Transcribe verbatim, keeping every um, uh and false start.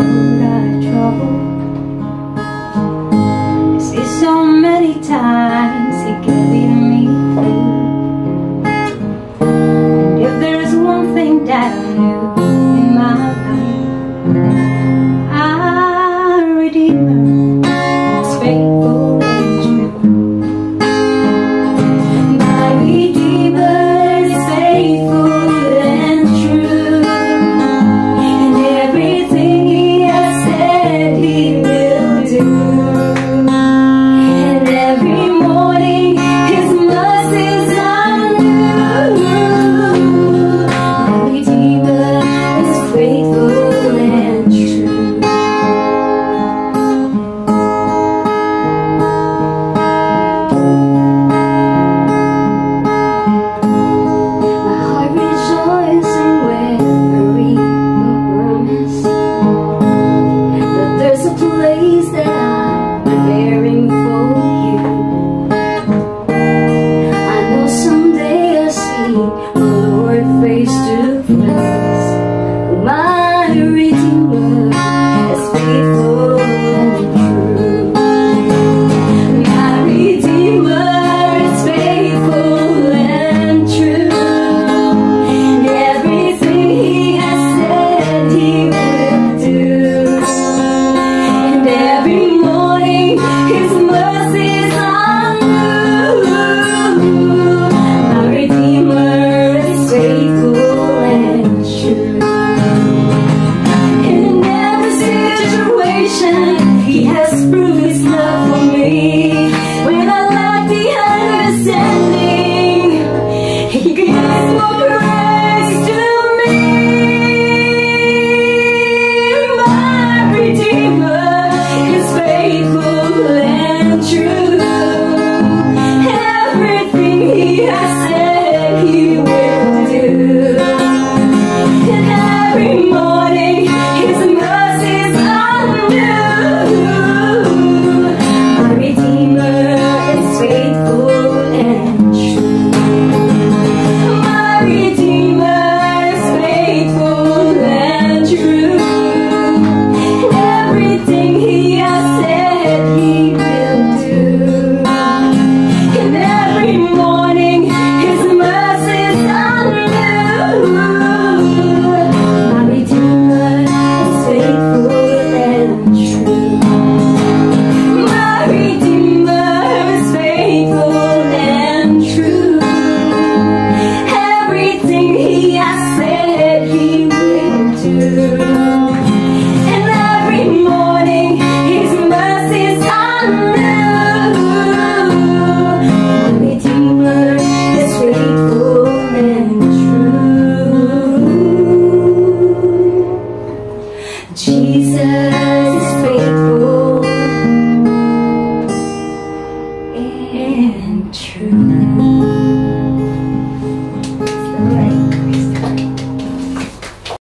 road I traveled. I see so many times He can lead me through. And if there's one thing that I knew in my life, our Redeemer is faithful and true. My Redeemer is faithful and true, and everything He has said He will do. And every morning His mercies are new. My Redeemer is faithful and true. My heart rejoicing when I read the promise that there's a place that I'm preparing for you. I know someday I'll see the Lord face to face. My Redeemer is faithful